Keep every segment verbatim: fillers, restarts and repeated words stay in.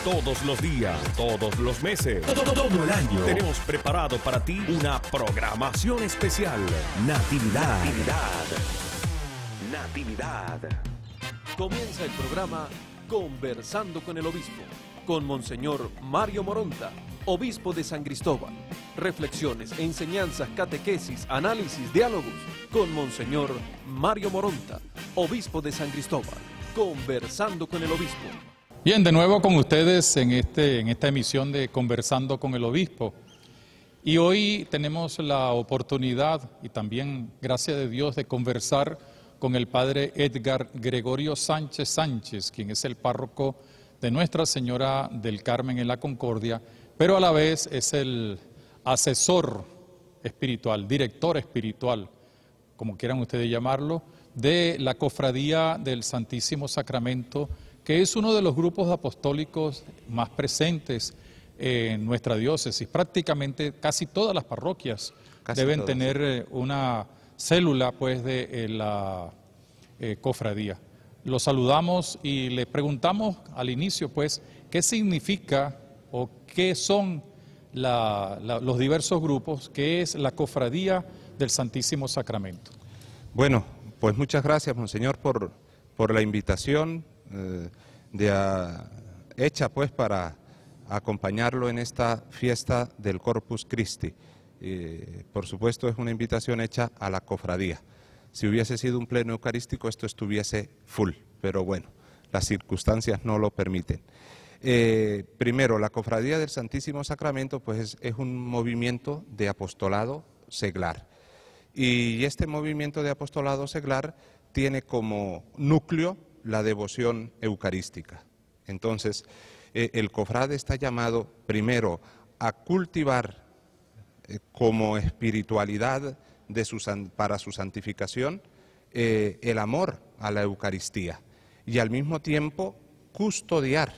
Todos los días, todos los meses, todo, todo el año. Tenemos preparado para ti una programación especial. Natividad. Natividad. Natividad. Comienza el programa Conversando con el Obispo, con Monseñor Mario Moronta, Obispo de San Cristóbal. Reflexiones, enseñanzas, catequesis, análisis, diálogos, con Monseñor Mario Moronta, Obispo de San Cristóbal. Conversando con el Obispo. Bien, de nuevo con ustedes en, este, en esta emisión de Conversando con el Obispo. Y hoy tenemos la oportunidad, y también gracias de Dios, de conversar con el Padre Edgar Gregorio Sánchez Sánchez, quien es el párroco de Nuestra Señora del Carmen en la Concordia, pero a la vez es el asesor espiritual, director espiritual, como quieran ustedes llamarlo, de la Cofradía del Santísimo Sacramento, que es uno de los grupos apostólicos más presentes en nuestra diócesis. Prácticamente casi todas las parroquias casi deben todas. tener una célula pues de eh, la eh, cofradía. Lo saludamos y le preguntamos al inicio pues qué significa o qué son la, la, los diversos grupos, qué es la Cofradía del Santísimo Sacramento. Bueno, pues muchas gracias, Monseñor, por, por la invitación eh, de, a, hecha pues para acompañarlo en esta fiesta del Corpus Christi. Eh, por supuesto es una invitación hecha a la cofradía. Si hubiese sido un pleno eucarístico esto estuviese full, pero bueno, las circunstancias no lo permiten. Eh, primero, la Cofradía del Santísimo Sacramento pues es, es un movimiento de apostolado seglar. Y este movimiento de apostolado seglar tiene como núcleo la devoción eucarística. Entonces, eh, el cofrade está llamado primero a cultivar eh, como espiritualidad de su, para su santificación eh, el amor a la Eucaristía y al mismo tiempo custodiar,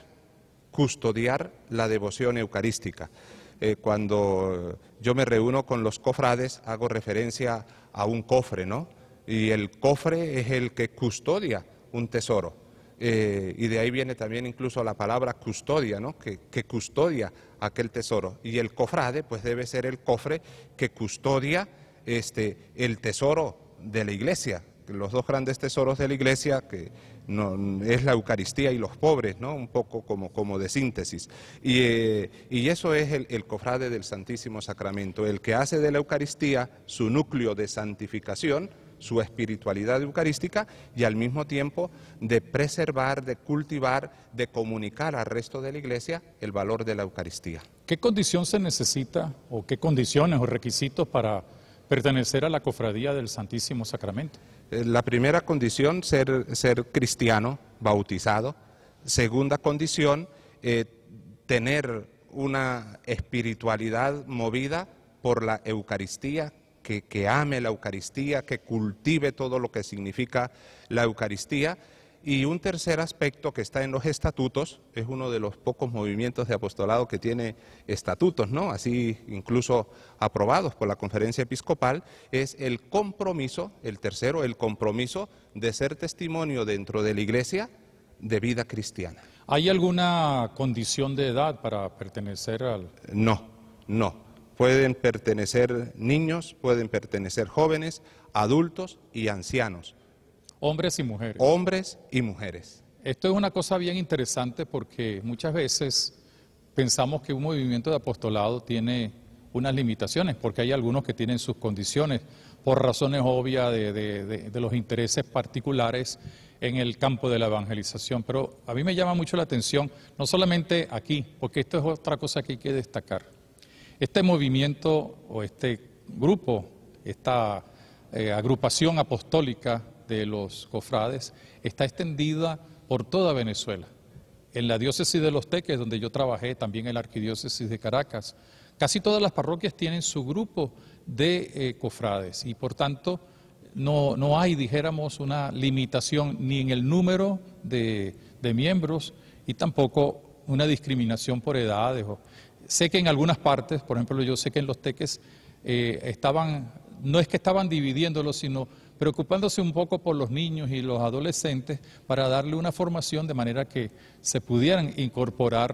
custodiar la devoción eucarística. Eh, cuando yo me reúno con los cofrades hago referencia a un cofre, ¿no? Y el cofre es el que custodia un tesoro. Eh, y de ahí viene también incluso la palabra custodia, ¿no? Que, que custodia aquel tesoro. Y el cofrade pues debe ser el cofre que custodia este, el tesoro de la Iglesia. Los dos grandes tesoros de la Iglesia, que no, es la Eucaristía y los pobres, ¿no? Un poco como, como de síntesis. Y, eh, y eso es el, el cofrade del Santísimo Sacramento, el que hace de la Eucaristía su núcleo de santificación, su espiritualidad eucarística y al mismo tiempo de preservar, de cultivar, de comunicar al resto de la Iglesia el valor de la Eucaristía. ¿Qué condición se necesita o qué condiciones o requisitos para pertenecer a la Cofradía del Santísimo Sacramento? La primera condición, ser, ser cristiano, bautizado. Segunda condición, eh, tener una espiritualidad movida por la Eucaristía, que, que ame la Eucaristía, que cultive todo lo que significa la Eucaristía. Y un tercer aspecto que está en los estatutos, es uno de los pocos movimientos de apostolado que tiene estatutos, ¿no? Así incluso aprobados por la Conferencia Episcopal, es el compromiso, el tercero, el compromiso de ser testimonio dentro de la Iglesia de vida cristiana. ¿Hay alguna condición de edad para pertenecer al...? No, no. Pueden pertenecer niños, pueden pertenecer jóvenes, adultos y ancianos. Hombres y mujeres. Hombres y mujeres. Esto es una cosa bien interesante porque muchas veces pensamos que un movimiento de apostolado tiene unas limitaciones, porque hay algunos que tienen sus condiciones por razones obvias de, de, de, de los intereses particulares en el campo de la evangelización. Pero a mí me llama mucho la atención, no solamente aquí, porque esto es otra cosa que hay que destacar. Este movimiento o este grupo, esta eh, agrupación apostólica de los cofrades está extendida por toda Venezuela. En la diócesis de Los Teques, donde yo trabajé, también en la arquidiócesis de Caracas, casi todas las parroquias tienen su grupo de eh, cofrades y por tanto no, no hay, dijéramos, una limitación ni en el número de, de miembros y tampoco una discriminación por edades. Sé que en algunas partes, por ejemplo, yo sé que en Los Teques eh, estaban, no es que estaban dividiéndolos, sino preocupándose un poco por los niños y los adolescentes para darle una formación de manera que se pudieran incorporar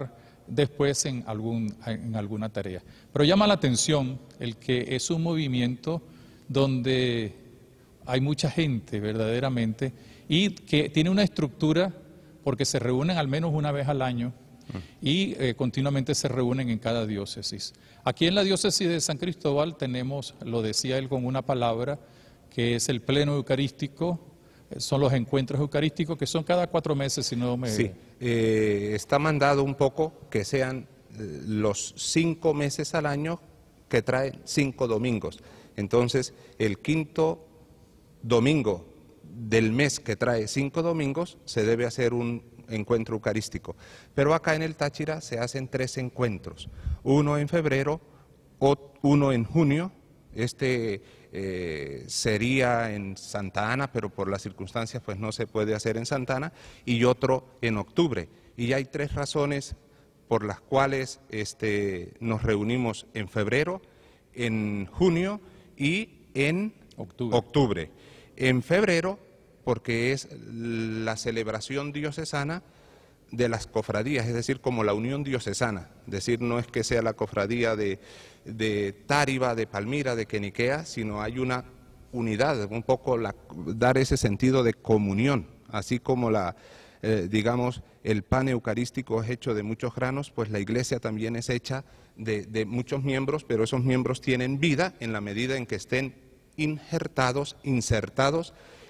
después en, algún, en alguna tarea. Pero llama la atención el que es un movimiento donde hay mucha gente verdaderamente y que tiene una estructura porque se reúnen al menos una vez al año y eh, continuamente se reúnen en cada diócesis. Aquí en la diócesis de San Cristóbal tenemos, lo decía él con una palabra, que es el pleno eucarístico, son los encuentros eucarísticos que son cada cuatro meses, si no me... Sí, eh, está mandado un poco que sean eh, los cinco meses al año que traen cinco domingos. Entonces, el quinto domingo del mes que trae cinco domingos se debe hacer un encuentro eucarístico. Pero acá en el Táchira se hacen tres encuentros, uno en febrero, uno en junio, este eh, sería en Santa Ana, pero por las circunstancias pues no se puede hacer en Santa Ana, y otro en octubre. Y hay tres razones por las cuales este, nos reunimos en febrero, en junio y en octubre. octubre. En febrero, porque es la celebración diocesana de las cofradías, es decir, como la unión diocesana, es decir, no es que sea la cofradía de, de Táriba, de Palmira, de Queniquea, sino hay una unidad, un poco la, dar ese sentido de comunión, así como la, eh, digamos, el pan eucarístico es hecho de muchos granos, pues la iglesia también es hecha de, de muchos miembros, pero esos miembros tienen vida en la medida en que estén injertados, insertados,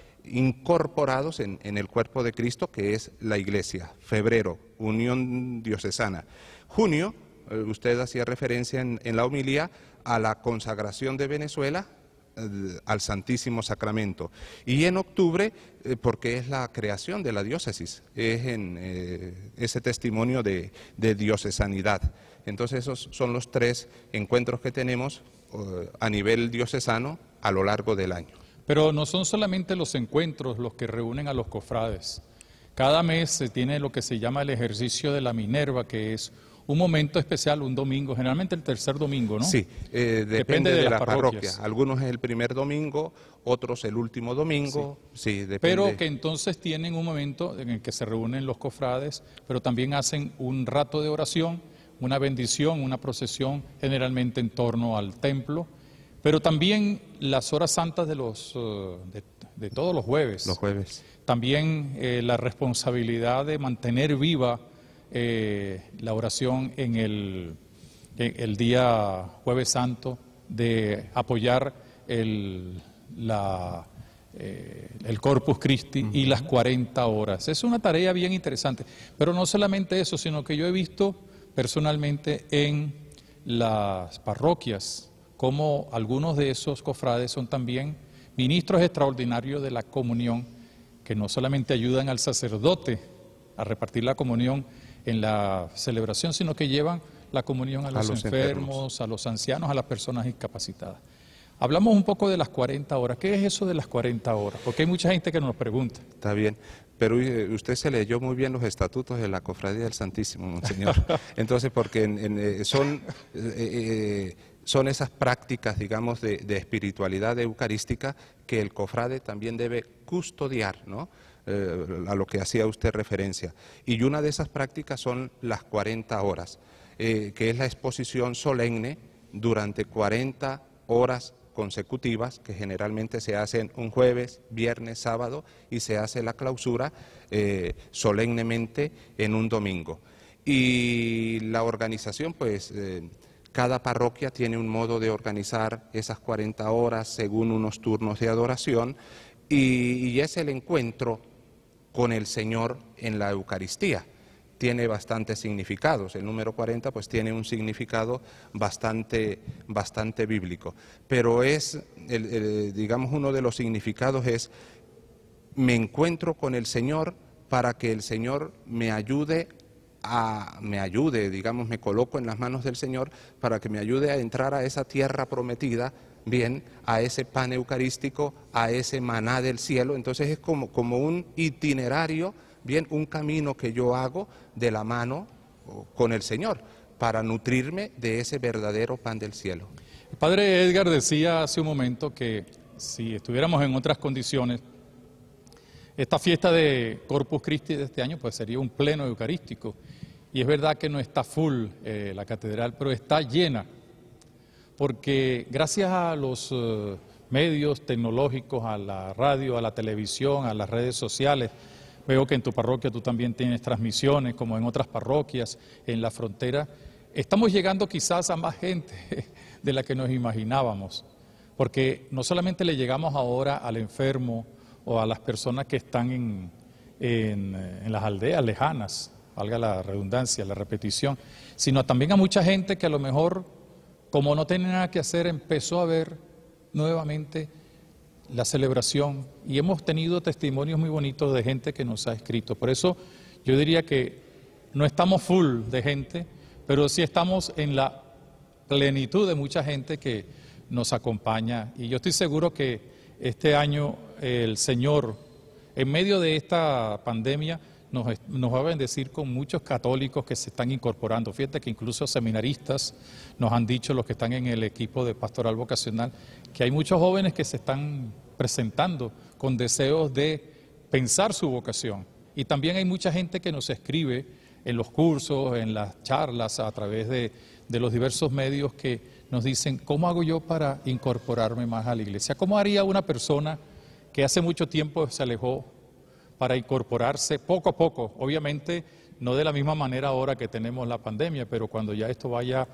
incorporados en, en el cuerpo de Cristo, que es la iglesia. Febrero, unión diocesana. Junio, eh, usted hacía referencia en, en la homilía a la consagración de Venezuela eh, al Santísimo Sacramento. Y en octubre, eh, porque es la creación de la diócesis, es en eh, ese testimonio de, de diocesanidad. Entonces esos son los tres encuentros que tenemos eh, a nivel diocesano a lo largo del año. Pero no son solamente los encuentros los que reúnen a los cofrades. Cada mes se tiene lo que se llama el ejercicio de la Minerva, que es un momento especial, un domingo, generalmente el tercer domingo, ¿no? Sí, eh, depende, depende de, de la parroquia. Algunos es el primer domingo, otros el último domingo. Sí, sí, depende. Pero que entonces tienen un momento en el que se reúnen los cofrades, pero también hacen un rato de oración, una bendición, una procesión, generalmente en torno al templo. Pero también las horas santas de, los, uh, de, de todos los jueves. Los jueves. También eh, la responsabilidad de mantener viva eh, la oración en el, en el día Jueves Santo, de apoyar el, la, eh, el Corpus Christi uh-huh. y las cuarenta horas. Es una tarea bien interesante. Pero no solamente eso, sino que yo he visto personalmente en las parroquias como algunos de esos cofrades son también ministros extraordinarios de la comunión, que no solamente ayudan al sacerdote a repartir la comunión en la celebración, sino que llevan la comunión a los, a los enfermos, enfermos, a los ancianos, a las personas discapacitadas. Hablamos un poco de las cuarenta horas. ¿Qué es eso de las cuarenta horas? Porque hay mucha gente que nos pregunta. Está bien, pero usted se leyó muy bien los estatutos de la Cofradía del Santísimo, Monseñor. Entonces, porque en, en, son... Eh, eh, Son esas prácticas, digamos, de, de espiritualidad eucarística que el cofrade también debe custodiar, ¿no? Eh, a lo que hacía usted referencia. Y una de esas prácticas son las cuarenta horas, eh, que es la exposición solemne durante cuarenta horas consecutivas, que generalmente se hacen un jueves, viernes, sábado, y se hace la clausura eh, solemnemente en un domingo. Y la organización, pues... Eh, Cada parroquia tiene un modo de organizar esas cuarenta horas según unos turnos de adoración y, y es el encuentro con el Señor en la Eucaristía. Tiene bastantes significados. El número cuarenta pues tiene un significado bastante, bastante bíblico. Pero es, el, el, digamos, uno de los significados es me encuentro con el Señor para que el Señor me ayude A, me ayude, digamos, me coloco en las manos del Señor para que me ayude a entrar a esa tierra prometida, bien, a ese pan eucarístico, a ese maná del cielo. Entonces es como, como un itinerario, bien, un camino que yo hago de la mano con el Señor para nutrirme de ese verdadero pan del cielo. El padre Edgar decía hace un momento que si estuviéramos en otras condiciones, esta fiesta de Corpus Christi de este año pues sería un pleno eucarístico. y es verdad que no está full eh, la catedral, pero está llena, porque gracias a los eh, medios tecnológicos, a la radio, a la televisión, a las redes sociales, veo que en tu parroquia tú también tienes transmisiones, como en otras parroquias, en la frontera, estamos llegando quizás a más gente de la que nos imaginábamos, porque no solamente le llegamos ahora al enfermo o a las personas que están en, en, en las aldeas lejanas, valga la redundancia, la repetición, sino también a mucha gente que a lo mejor, como no tiene nada que hacer, empezó a ver nuevamente la celebración, y hemos tenido testimonios muy bonitos de gente que nos ha escrito. Por eso yo diría que no estamos full de gente, pero sí estamos en la plenitud de mucha gente que nos acompaña, y yo estoy seguro que este año el Señor, en medio de esta pandemia, nos, nos va a bendecir con muchos católicos que se están incorporando. Fíjate que incluso seminaristas nos han dicho, los que están en el equipo de pastoral vocacional, que hay muchos jóvenes que se están presentando con deseos de pensar su vocación. Y también hay mucha gente que nos escribe en los cursos, en las charlas, a través de, de los diversos medios, que nos dicen, ¿cómo hago yo para incorporarme más a la iglesia? ¿Cómo haría una persona que hace mucho tiempo se alejó para incorporarse poco a poco? Obviamente no de la misma manera ahora que tenemos la pandemia, pero cuando ya esto vaya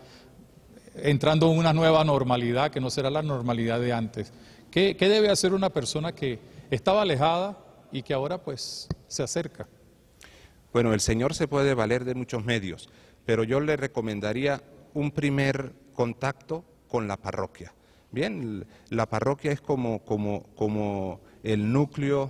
entrando en una nueva normalidad, que no será la normalidad de antes. ¿Qué, qué debe hacer una persona que estaba alejada y que ahora pues se acerca? Bueno, el Señor se puede valer de muchos medios, pero yo le recomendaría un primer contacto con la parroquia. Bien, la parroquia es como, como, como el núcleo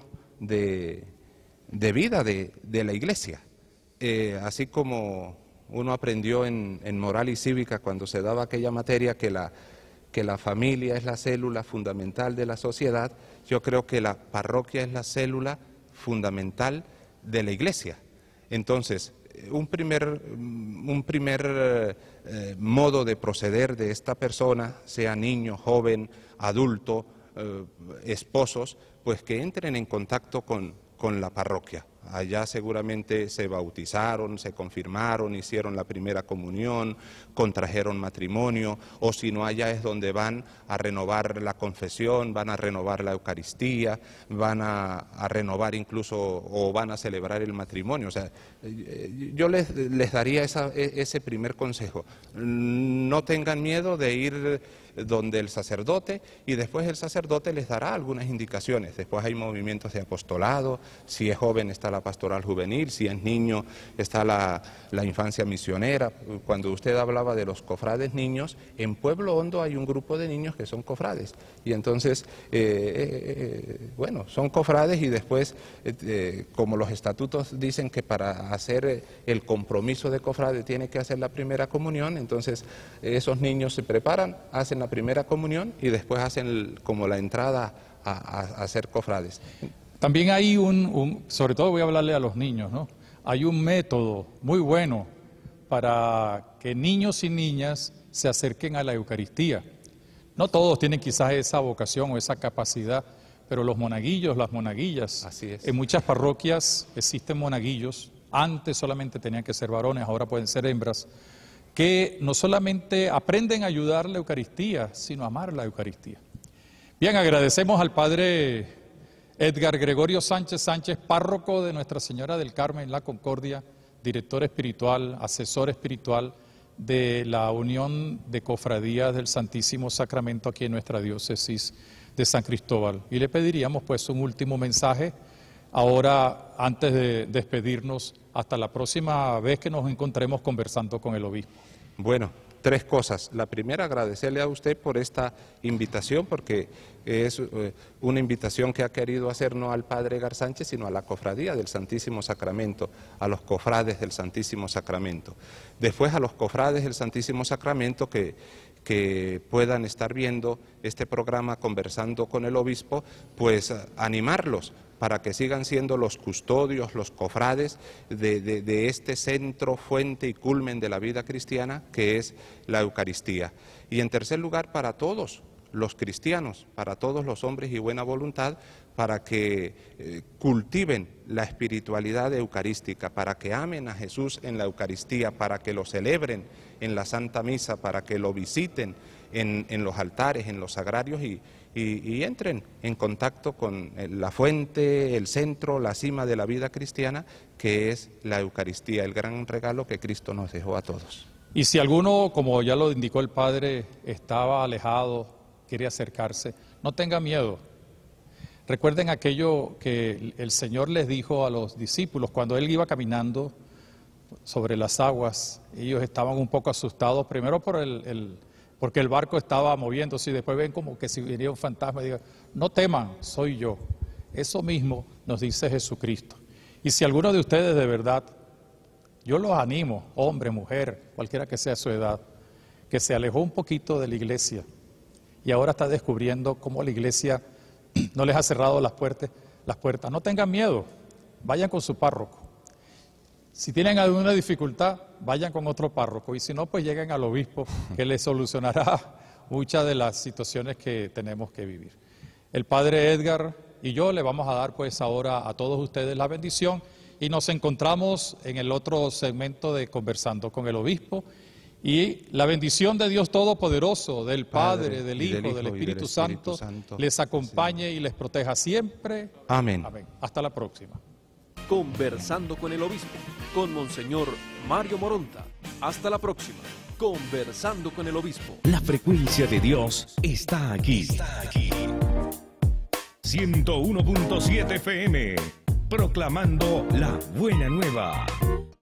de, de vida de, de la iglesia. Eh, así como uno aprendió en, en moral y cívica cuando se daba aquella materia que la, que la familia es la célula fundamental de la sociedad, yo creo que la parroquia es la célula fundamental de la iglesia. Entonces, un primer, un primer eh, modo de proceder de esta persona, sea niño, joven, adulto, eh, esposos, pues que entren en contacto con, con la parroquia. Allá seguramente se bautizaron, se confirmaron, hicieron la primera comunión, contrajeron matrimonio, o si no, allá es donde van a renovar la confesión, van a renovar la Eucaristía, van a, a renovar incluso o van a celebrar el matrimonio. O sea, yo les, les daría esa, ese primer consejo. No tengan miedo de ir donde el sacerdote, y después el sacerdote les dará algunas indicaciones. Después hay movimientos de apostolado, si es joven está la pastoral juvenil, si es niño está la, la infancia misionera. Cuando usted hablaba de los cofrades niños, en Pueblo Hondo hay un grupo de niños que son cofrades, y entonces, eh, eh, bueno, son cofrades, y después, eh, como los estatutos dicen que para hacer el compromiso de cofrade tiene que hacer la primera comunión, entonces esos niños se preparan, hacen la primera comunión y después hacen el, como la entrada a, a, a ser cofrades. También hay un, un, sobre todo voy a hablarle a los niños, ¿no? Hay un método muy bueno para que niños y niñas se acerquen a la Eucaristía. No todos tienen quizás esa vocación o esa capacidad, pero los monaguillos, las monaguillas, así es. En muchas parroquias existen monaguillos, antes solamente tenían que ser varones, ahora pueden ser hembras, que no solamente aprenden a ayudar la Eucaristía, sino a amar la Eucaristía. Bien, agradecemos al Padre Edgar Gregorio Sánchez Sánchez, párroco de Nuestra Señora del Carmen La Concordia, director espiritual, asesor espiritual de la Unión de Cofradías del Santísimo Sacramento aquí en nuestra diócesis de San Cristóbal. Y le pediríamos pues un último mensaje ahora, antes de despedirnos, hasta la próxima vez que nos encontremos conversando con el obispo. Bueno, tres cosas. La primera, agradecerle a usted por esta invitación, porque es eh, una invitación que ha querido hacer no al Padre Edgar Sánchez, sino a la Cofradía del Santísimo Sacramento, a los cofrades del Santísimo Sacramento. Después a los cofrades del Santísimo Sacramento que, que puedan estar viendo este programa Conversando con el Obispo, pues animarlos para que sigan siendo los custodios, los cofrades de, de, de este centro, fuente y culmen de la vida cristiana, que es la Eucaristía. Y en tercer lugar, para todos los cristianos, para todos los hombres y buena voluntad, para que eh, cultiven la espiritualidad eucarística, para que amen a Jesús en la Eucaristía, para que lo celebren en la Santa Misa, para que lo visiten en, en los altares, en los sagrarios y, y, y entren en contacto con la fuente, el centro, la cima de la vida cristiana, que es la Eucaristía, el gran regalo que Cristo nos dejó a todos. Y si alguno, como ya lo indicó el Padre, estaba alejado, quiere acercarse, no tenga miedo. Recuerden aquello que el Señor les dijo a los discípulos cuando Él iba caminando sobre las aguas. Ellos estaban un poco asustados, primero por el, el, porque el barco estaba moviéndose y después ven como que si venía un fantasma y digan, no teman, soy yo. Eso mismo nos dice Jesucristo. Y si alguno de ustedes de verdad, yo los animo, hombre, mujer, cualquiera que sea su edad, que se alejó un poquito de la iglesia y ahora está descubriendo cómo la iglesia no les ha cerrado las puertas, las puertas. No tengan miedo, vayan con su párroco. Si tienen alguna dificultad, vayan con otro párroco y si no, pues lleguen al obispo que les solucionará muchas de las situaciones que tenemos que vivir. El Padre Edgar y yo le vamos a dar pues ahora a todos ustedes la bendición. Y nos encontramos en el otro segmento de Conversando con el Obispo. Y la bendición de Dios Todopoderoso, del Padre, Padre del, Hijo, del Hijo, del Espíritu, del Espíritu Santo, Santo, les acompañe sí. y les proteja siempre. Amén. Amén. Hasta la próxima. Conversando con el Obispo, con Monseñor Mario Moronta. Hasta la próxima. Conversando con el Obispo. La frecuencia de Dios está aquí. Está aquí. ciento uno punto siete F M. Proclamando la buena nueva.